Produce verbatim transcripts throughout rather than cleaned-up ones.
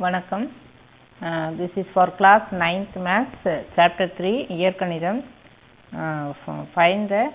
வணக்கம். uh, this is for class ninth maths, uh, chapter three, இயற்கணிதம். uh, find the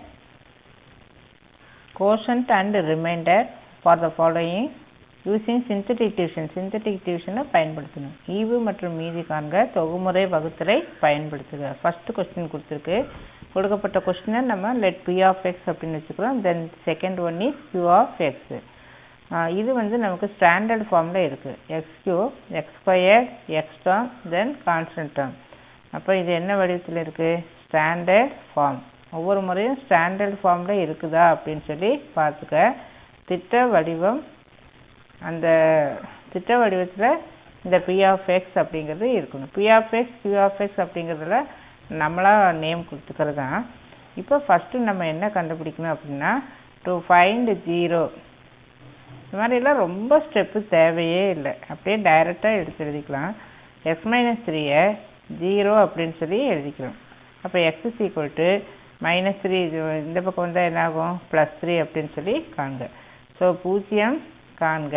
quotient and remainder for the following using synthetic division. synthetic division பயன்படுத்தணும். ஈவு மற்றும் மீதி காண்க, தொகுமுறை வகுத்தலை பயன்படுத்துக. ஃபர்ஸ்ட் கொஸ்டின் கொடுத்துருக்கு. கொடுக்கப்பட்ட கொஸ்டினை நம்ம let p of x அப்படின்னு வச்சுக்கிறோம். then second one is q of x. இது வந்து நமக்கு ஸ்டாண்டர்ட் ஃபார்மில் இருக்குது. X cube, x square, x term, then constant term. அப்போ இது என்ன வடிவத்தில் இருக்குது? Standard form. ஒவ்வொரு முறையும் ஸ்டாண்டர்ட் ஃபார்மில் இருக்குதா அப்படின்னு சொல்லி பார்த்துக்க. திட்ட வடிவம், அந்த திட்ட வடிவத்தில் இந்த பி ஆஃப் எக்ஸ் அப்படிங்கிறது இருக்கணும். P of x, q of x அப்படிங்கிறதுல நம்மளாக நேம் கொடுத்துக்கிறது தான். இப்போ ஃபஸ்ட்டு நம்ம என்ன கண்டுபிடிக்கணும் அப்படின்னா, டு ஃபைண்ட் ஜீரோ. இந்த மாதிரிலாம் ரொம்ப ஸ்டெப்பு தேவையே இல்லை, அப்படியே டைரெக்டாக எடுத்து எழுதிக்கலாம். எக்ஸ் மைனஸ் த்ரீயை ஜீரோ அப்படின்னு சொல்லி எழுதிக்கிறோம். அப்போ x is equal to minus three, இந்த பக்கம் வந்தால் என்ன ஆகும்? ப்ளஸ் த்ரீ அப்படின்னு சொல்லி காண்க. ஸோ பூஜ்ஜியம் காண்க.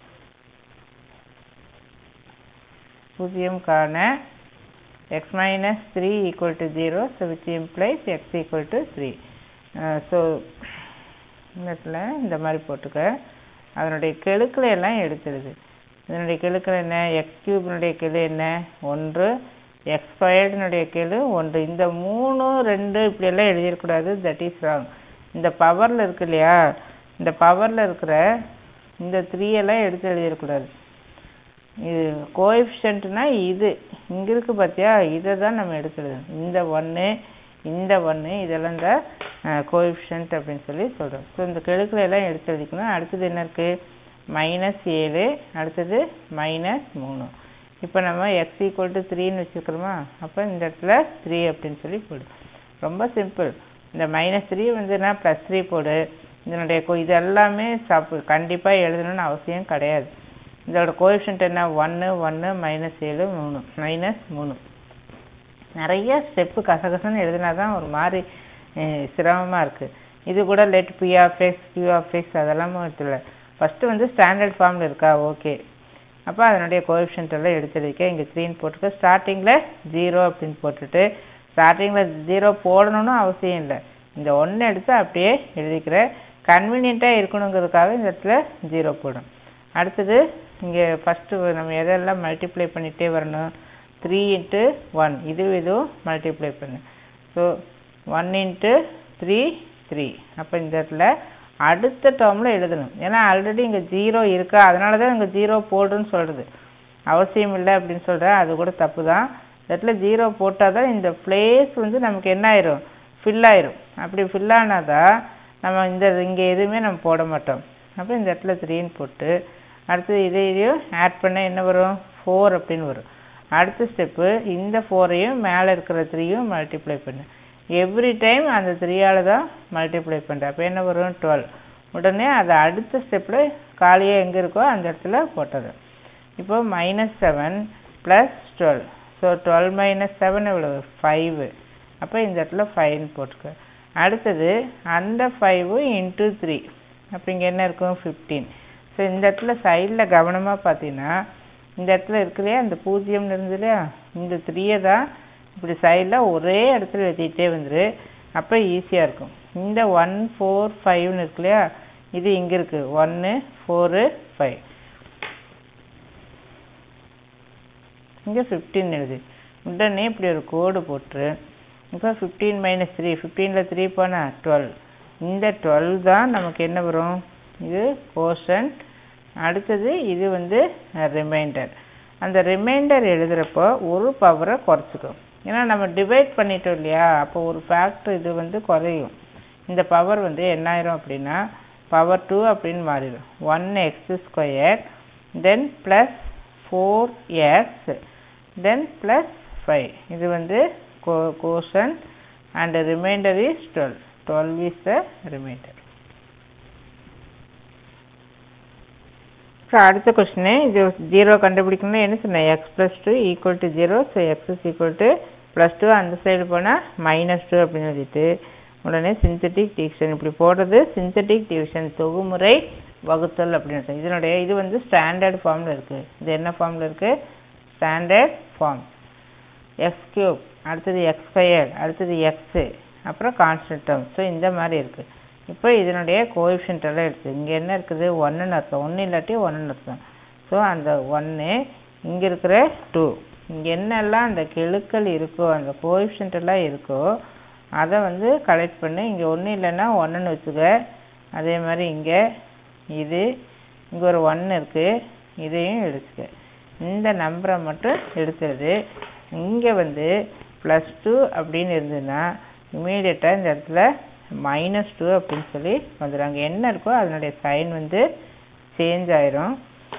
பூஜ்ஜியம் காண x minus three equal to zero, so which implies x equal to three. So இந்த இடத்துல இந்த மாதிரி போட்டுக்க. அதனுடைய கெழுக்களை எல்லாம் எடுத்துடுது. இதனுடைய கெழுக்கள் என்ன? எக்ஸ் கியூபினுடைய கெழு என்ன? ஒன்று. எக்ஸ் ஸ்கொயர்டினுடைய கெழு ஒன்று. இந்த மூணு ரெண்டு இப்படியெல்லாம் எழுதிடக்கூடாது, தட் இஸ் ராங். இந்த பவரில் இருக்கு இல்லையா, இந்த பவரில் இருக்கிற இந்த த்ரீ எல்லாம் எடுத்து எழுதிடக்கூடாது. இது கோஎஃபிஷியன்ட்னா இது இங்கே இருக்குது பார்த்தியா, இதை தான் நம்ம எடுத்து எழுதணும். இந்த ஒன்று, இந்த ஒன்று, இதெல்லாம் தான் கோஎஃபிஷியன்ட் அப்படின்னு சொல்லி சொல்கிறோம். ஸோ இந்த கெழுக்களை எல்லாம் எடுத்து எழுதிக்கணும். அடுத்தது என்ன இருக்குது? மைனஸ் ஏழு, அடுத்தது மைனஸ் மூணு. இப்போ நம்ம எக்ஸ் ஈக்குவல் டு த்ரீன்னு வச்சுருக்கிறோமா, அப்போ இந்த இடத்துல த்ரீ அப்படின்னு சொல்லி போடு. ரொம்ப சிம்பிள். இந்த மைனஸ் த்ரீ வந்துன்னா ப்ளஸ் த்ரீ போடு. இதனுடைய இது எல்லாமே சாப்பு கண்டிப்பாக எழுதணும்னு அவசியம் கிடையாது. இதோட கோஎஃபிஷியன்ட் என்ன? ஒன்று, ஒன்று, மைனஸ் ஏழு, மூணு, மைனஸ் மூணு. நிறைய ஸ்டெப்பு கசகசன்னு எழுதினா தான் ஒரு மாதிரி சிரமமாக இருக்குது. இது கூட let p of x, q of x அதெல்லாமும் எடுத்துல. ஃபஸ்ட்டு வந்து ஸ்டாண்டர்ட் ஃபார்மில் இருக்கா? ஓகே. அப்போ அதனுடைய கோஎஃபிஷியன்ட் எல்லாம் எடுத்துருக்கேன். இங்கே த்ரீன்னு போட்டுக்க. ஸ்டார்டிங்கில் ஜீரோ அப்படின்னு போட்டுட்டு, ஸ்டார்டிங்கில் ஜீரோ போடணும்னு அவசியம் இல்லை. இந்த ஒன்று எடுத்து அப்படியே எழுதிக்கிறேன். கன்வீனியண்ட்டாக இருக்கணுங்கிறதுக்காக இந்த இடத்துல ஜீரோ போடும். அடுத்தது இங்கே ஃபஸ்ட்டு நம்ம எதெல்லாம் மல்டிப்ளை பண்ணிகிட்டே வரணும்? த்ரீ இன்ட்டு ஒன், இதுவும் இதுவும் மல்டிப்ளை பண்ணு. So one into three, three. அப்போ இந்த இடத்துல அடுத்த டேர்மில் எழுதணும். ஏன்னா ஆல்ரெடி இங்கே ஜீரோ இருக்கா, அதனால தான் இங்கே ஜீரோ போடுன்னு சொல்கிறது. அவசியம் இல்லை அப்படின்னு சொல்கிறேன், அது கூட தப்பு தான். இந்த இடத்துல ஜீரோ போட்டால் தான் இந்த பிளேஸ் வந்து நமக்கு என்ன ஆயிரும்? ஃபில் ஆயிரும். அப்படி ஃபில் ஆனால் தான் நம்ம இந்த இங்கே எதுவுமே நம்ம போட மாட்டோம். அப்போ இந்த இடத்துல த்ரீன்னு போட்டு, அடுத்தது இதை இதையும் ஆட் பண்ண என்ன வரும்? ஃபோர் அப்படின்னு வரும். அடுத்த ஸ்டெப்பு இந்த ஃபோரையும் மேலே இருக்கிற த்ரீயும் மல்டிப்ளை பண்ணு. எவ்ரி டைம் அந்த த்ரீயால் தான் மல்டிப்ளை பண்ணுறேன். அப்போ என்ன வரும்? டுவெல். உடனே அதை அடுத்த ஸ்டெப்பில் காலியாக எங்கே இருக்கோ அந்த இடத்துல போட்டது. இப்போ minus seven plus twelve. So twelve minus seven எவ்வளோ? ஃபைவு. அப்போ இந்த இடத்துல ஃபைவ்னு போட்டுக்க. அடுத்தது அந்த ஃபைவு இன்ட்டு த்ரீ. அப்போ இங்கே என்ன இருக்கும்? ஃபிஃப்டீன். ஸோ இந்த இடத்துல சைடில் கவனமாக பார்த்தீங்கன்னா, இந்த இடத்துல இருக்குல்லையா அந்த பூஜ்ஜியம்னு இருந்து இல்லையா, இந்த த்ரீயை தான் இப்படி சைடில் ஒரே இடத்துல எழுதிட்டே வந்துரு. அப்போ ஈஸியாக இருக்கும். இந்த ஒன் ஃபோர் ஃபைவ்னு இருக்கு இல்லையா, இது இங்கே இருக்குது. ஒன்று, ஃபோரு, ஃபைவ். இங்கே ஃபிஃப்டீன் எழுது. உடனே இப்படி ஒரு கோடு போட்டு, இப்போ ஃபிஃப்டீன் மைனஸ் த்ரீ, ஃபிஃப்டீனில் த்ரீ போனால் டுவெல். இந்த டுவெல் தான் நமக்கு என்ன வரும்? இது கோஷன்ட். அடுத்தது இது வந்து ரிமைண்டர். அந்த ரிமைண்டர் எழுதுகிறப்போ ஒரு பவரை குறைச்சிக்கும். ஏன்னா நம்ம டிவைட் பண்ணிட்டோம் இல்லையா, அப்போ ஒரு ஃபேக்டர் இது வந்து குறையும். இந்த பவர் வந்து என்ன ஆயிரும் அப்படின்னா பவர் டூ அப்படின்னு மாறிடும். One x square, then plus four x, then plus five. இது வந்து கோ quotient and remainder is twelve. Twelve is the remainder. So அடுத்த கொஸ்டினு இது ஜீரோ கண்டுபிடிக்கணும்னா என்ன சொன்னேன்? X plus two equal to zero. So x is equal to plus two, அந்த side போனால் மைனஸ் டூ அப்படின்னு எழுதிட்டு உடனே சிந்தட்டிக் டிவிஷன் இப்படி போடுறது. சிந்தட்டிக் டிவிஷன் தொகுமுறை வகுத்தல் அப்படின்னு. இதனுடைய இது வந்து ஸ்டாண்டர்ட் ஃபார்மில் இருக்குது. இது என்ன ஃபார்மில் இருக்குது? Standard form. எக்ஸ் கியூப், அடுத்தது எக்ஸ் ஸ்கொயர், அடுத்தது எக்ஸு, அப்புறம் கான்ஸ்டன்ட் டேர்ம். ஸோ இந்த மாதிரி இருக்குது. இப்போ இதனுடைய கோஎஃபிஷியன்ட் எல்லாம் இருக்குது. இங்கே என்ன இருக்குது? ஒன்றுன்னு அர்த்தம். ஒன்று இல்லாட்டி ஒன்றுன்னு அர்த்தம். ஸோ அந்த ஒன்று, இங்கே இருக்கிற டூ, இங்கே என்னெல்லாம் அந்த கெழுக்கள் இருக்கோ, அந்த கோஎஃபிஷியன்ட் எல்லாம் இருக்கோ, அதை வந்து கலெக்ட் பண்ணி இங்கே ஒன்றும் இல்லைன்னா ஒன்றுன்னு வச்சுக்க. அதே மாதிரி இங்கே இது, இங்கே ஒரு ஒன்று இருக்குது, இதையும் எடுத்துக்க. இந்த நம்பரை மட்டும் எடுத்துருது. இங்கே வந்து ப்ளஸ் டூ அப்படின்னு இருந்ததுன்னா இமீடியட்டாக இந்த இடத்துல மைனஸ் டூ அப்படின்னு சொல்லி வந்துடும். அங்கே என்ன இருக்கோ அதனுடைய சைன் வந்து சேஞ்ச் ஆயிரும்.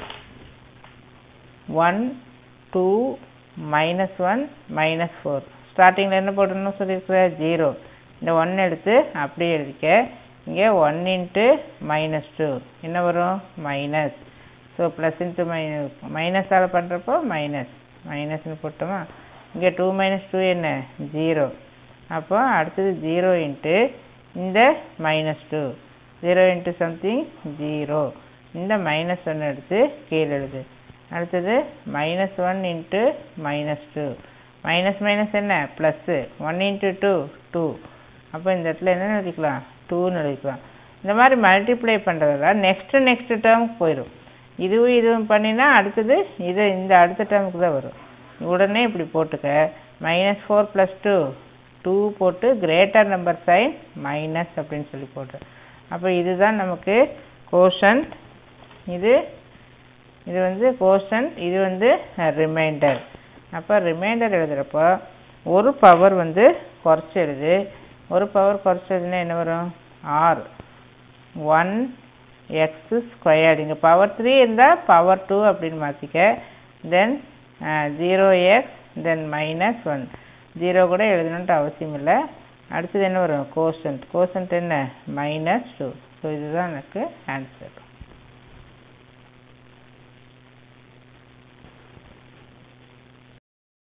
One two minus one minus four. ஸ்டார்டிங்கில் என்ன போடணும்னு சொல்லியிருக்கிற? ஜீரோ. இந்த ஒன் எடுத்து அப்படியே எழுதிக்க. இங்கே ஒன் இன்ட்டு மைனஸ் டூ என்ன வரும்? Minus. So plus into minus, மைனஸால் பண்ணுறப்போ மைனஸ், மைனஸ்னு போட்டோமா. இங்கே டூ மைனஸ் டூ என்ன? ஜீரோ. அப்போ அடுத்தது ஜீரோ இன்ட்டு இந்த minus two, zero into something zero. இந்த மைனஸ் ஒன்று எடுத்து கீழே எழுது. அடுத்தது minus one into minus two, minus minus என்ன? Plus. One into two two. அப்போ இந்த இடத்துல என்ன எழுதிக்கலாம்? டூன்னு எழுதிக்கலாம். இந்த மாதிரி மல்டிப்ளை பண்ணுறதுல நெக்ஸ்ட்டு நெக்ஸ்ட் டேர்முக்கு போயிடும். இதுவும் இதுவும் பண்ணினா அடுத்தது இது இந்த அடுத்த டேர்முக்கு தான் வரும். உடனே இப்படி போட்டுக்க. Minus four plus two, two போட்டு கிரேட்டர் நம்பர் சைன் மைனஸ் அப்படின்னு சொல்லி போட்டு. அப்போ இதுதான் நமக்கு கோஷன்ட். இது இது வந்து கோஷன்ட், இது வந்து ரிமைண்டர். அப்போ ரிமைண்டர் எழுதுகிறப்போ ஒரு பவர் வந்து குறைச்சி எழுது. ஒரு பவர் குறைச்சி எழுதுனா என்ன வரும்? Or one x squared. இங்கே பவர் த்ரீ இருந்தால் பவர் டூ அப்படின்னு மாற்றிக்க. Then zero x, then minus one. Zero கூட எழுதணுன்ட்டு அவசியம் இல்லை. அடுத்தது என்ன வரும்? கோஷன்ட். கோஷன்ட் என்ன? Minus two. ஸோ இதுதான் எனக்கு ஆன்சர்.